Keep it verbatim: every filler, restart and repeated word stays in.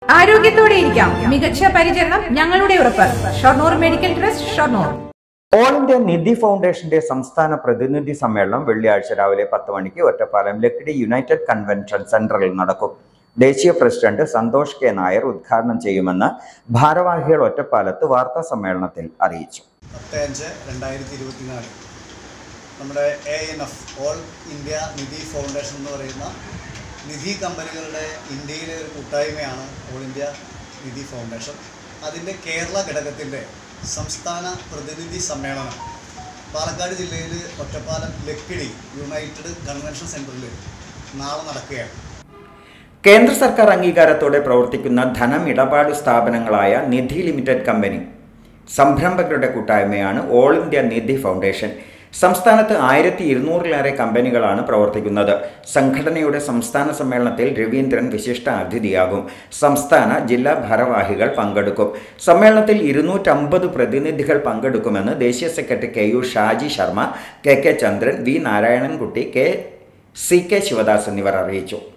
ആരോഗ്യത്തോടെ ഇരിക്കാം. മികച്ച പരിചരണം ഞങ്ങളുടെ ഉറപ്പ്. Shoranur medical trust, Shoranur. All India Nidhi ഫൗണ്ടേഷന്റെ സംസ്ഥാന പ്രതിനിധി സമ്മേളനം വെള്ളിയാഴ്ച രാവിലെ പത്ത് മണിക്ക് ഒറ്റപ്പാലം ലക്കിടി യുണൈറ്റഡ് കൺവെൻഷൻ സെന്ററിൽ നടക്കും. ദേശീയ പ്രസിഡന്റ് സന്തോഷ് കെ നായർ ഉദ്ഘാടനം ചെയ്യുമെന്ന് ഭാരവാഹികൾ ഒറ്റപ്പാലത്ത് വാർത്താ സമ്മേളനത്തിൽ അറിയിച്ചു. പത്ത് അഞ്ച് രണ്ടായിരത്തി ഇരുപത്തിനാല് നമ്മുടെ A N F all India Nidhi foundation എന്ന് പറയുന്ന നിധി കമ്പനികളുടെ ഇന്ത്യയിലെ ഒരു കൂട്ടായ്മയാണ് ഓൾ ഇന്ത്യ നിധി ഫൗണ്ടേഷൻ. അതിൻ്റെ കേരള ഘടകത്തിൻ്റെ സംസ്ഥാന പ്രതിനിധി സമ്മേളനം പാലക്കാട് ജില്ലയിൽ ഒറ്റപ്പാലം ലക്കിടി യുണൈറ്റഡ് കൺവെൻഷൻ സെൻറ്ററിൽ നാളെ നടക്കുകയാണ്. കേന്ദ്ര സർക്കാർ അംഗീകാരത്തോടെ പ്രവർത്തിക്കുന്ന ധനമിടപാട് സ്ഥാപനങ്ങളായ നിധി ലിമിറ്റഡ് കമ്പനി സംരംഭകരുടെ കൂട്ടായ്മയാണ് ഓൾ ഇന്ത്യ നിധി ഫൗണ്ടേഷൻ. സംസ്ഥാനത്ത് ആയിരത്തി ഇരുന്നൂറിലേറെ കമ്പനികളാണ് പ്രവർത്തിക്കുന്നത്. സംഘടനയുടെ സംസ്ഥാന സമ്മേളനത്തിൽ രവീന്ദ്രൻ വിശിഷ്ട അതിഥിയാകും. സംസ്ഥാന ജില്ലാ ഭാരവാഹികൾ പങ്കെടുക്കും. സമ്മേളനത്തിൽ ഇരുന്നൂറ്റമ്പത് പ്രതിനിധികൾ പങ്കെടുക്കുമെന്ന് ദേശീയ secretary K U Shaji Sharma, K K Chandran, V Narayanankutty, K C K Sivadas എന്നിവർ അറിയിച്ചു.